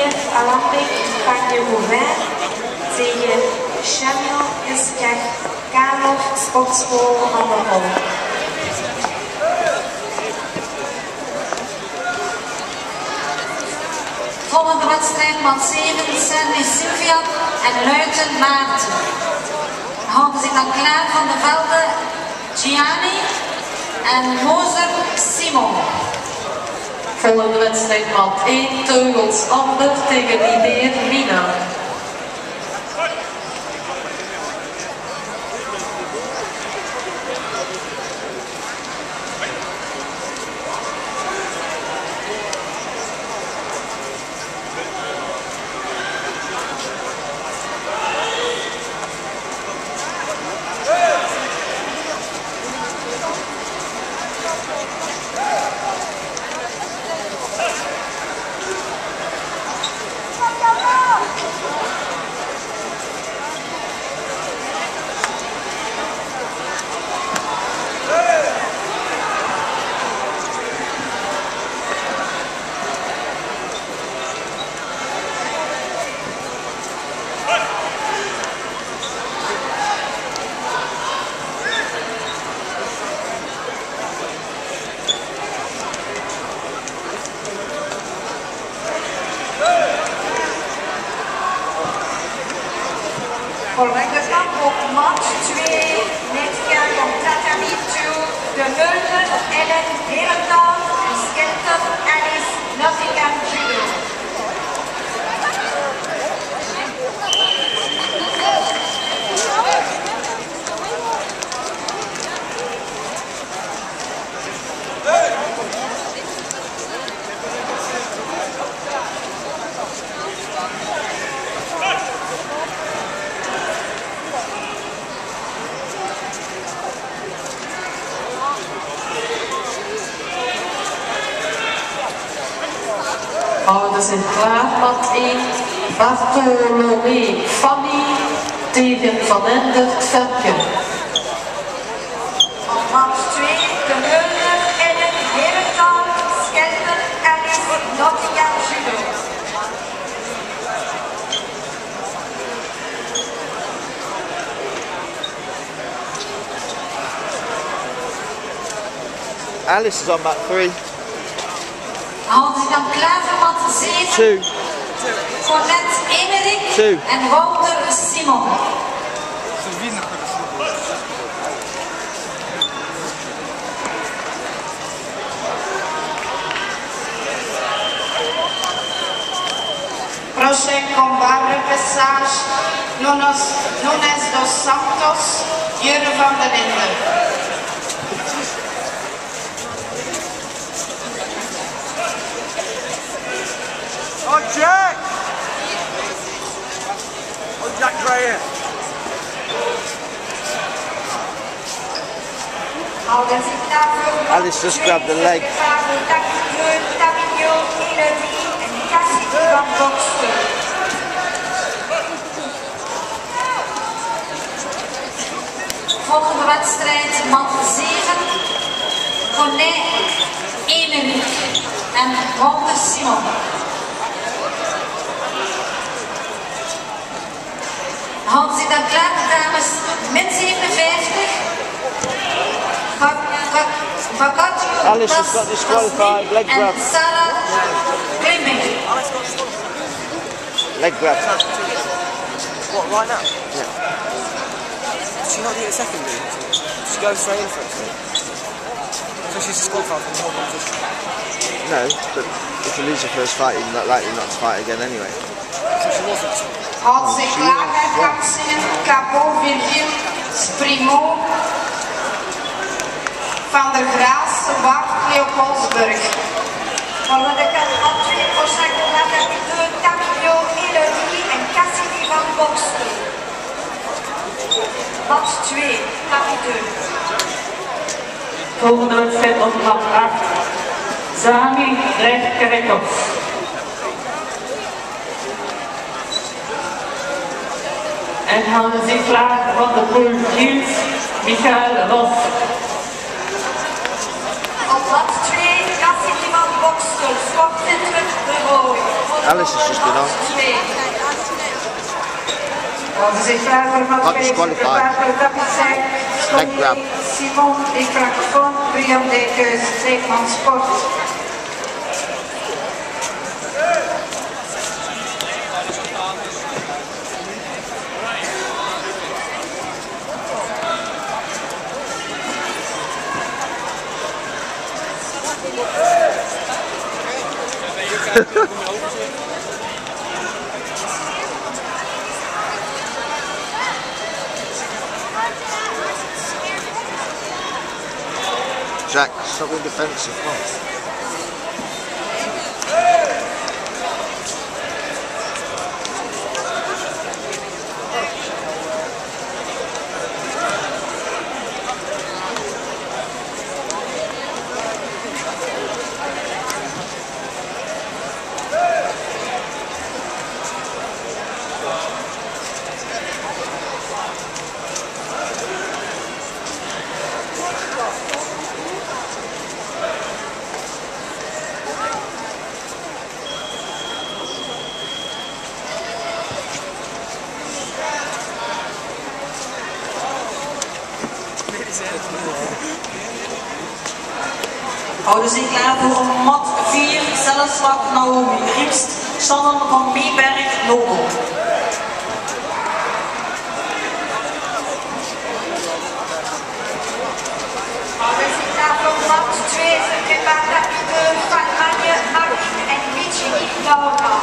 IF Alambic Pagje Bouvin tegen Chemio Iskanov Sportschool aan de Hol. Volgende wedstrijd maat 7, Serni Sylvia en Luiten Maarten. Houden zich dan klaar van de velden Gianni en Moser Simon. Volgende wedstrijd maat 1, Teugels Ander tegen Lideer Nina. Volgende stand op mat 2, Netja komt tatami toe, de Mulder, Ellen Herendal en Skelton Alice Nottingham Judo. Houden zich klaar, mat 1, Bartolomé Fanny tegen Van Endert Verken. Op mat 2, de Mulder, Ellen Herendal, Skelton Alice Nottingham Judo. Alice is on mat 3. Houden zich dan klaar voor mat 7. 2. Cornet Emerik 2. en Wouter Simon. Prochain combat repassage, Nunes dos Santos, Jurre van den Linden. Oh, Jack! Oh, Jack Graham. Alice just grabbed the leg. Volgende wedstrijd mat 7, Cornet Emerik en Wouter Simon. Houden zich dan klaar, de dames, min 57. Alice has got disqualified, leg grab. En Sarah Grimming. Leg grab. What, right now? Yeah. Did she not do it secondly? She goes straight in for it. So she's disqualified from the whole competition? No, but if you lose your first fight, you're not likely not to fight again anyway. So she wasn't? Houdt zich klaar, Katsinen, Cabo, Virgil, Sprimo, Van der Graas, Bart, Leopoldsburg. Volgende kant mat 2, Prochain combat capiteux, Tamio, Elodie en Cassidy van Bokstel. Mat 2, capiteux. Volgende wedstrijd op mat 8, Zami Rijfkerkhoff. En houden zich klaar van de pool Giels, Michael Ross. Op mat 2, Cassidy van Bokstel, Sportcentrum De Rooij. Alice has just been on. Als zich klaar voor Not Matthijs, disqualified. Leg grab. Simon de Francophone, Brian Dekes, Steekman Sport. Jack, stop being defensive, come on. Houden zich klaar voor mat 4, cellenslag Naomi Griepst, Sanne van Bieberg, Nobel. Houden zich klaar voor mat 2, Secretaar Rapide, Van Manje, Martin en Virginie Laura.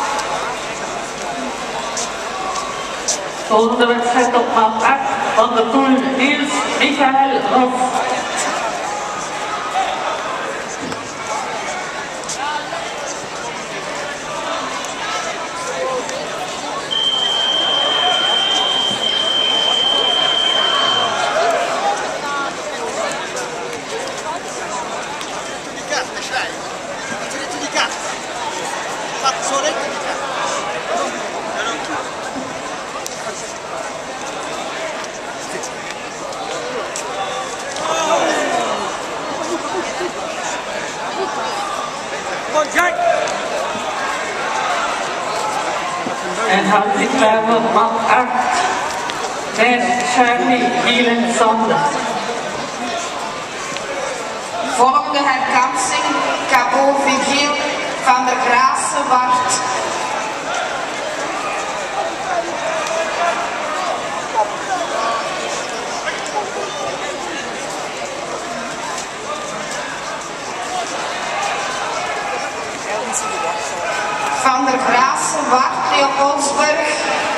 Volgende wedstrijd op maat 8 van de pool Niels Michael Hof. En houdt zich klaar voor mat 8 met Charlie Hielen-Sander. Volgende herkansing, Cabo Vigil van der Grasse Wart. Van der Grasse Wart, Leopoldsburg.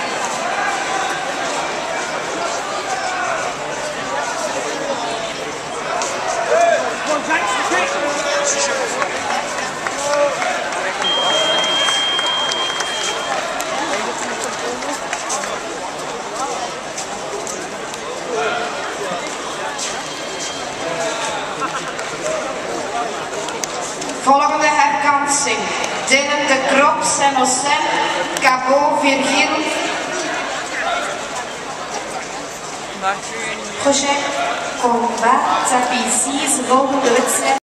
Volgende herkansing, Dylan de Krop, Saint-Ocen, Cabo Virgil. Prochain combat, tapis 6, volgende wedstrijd.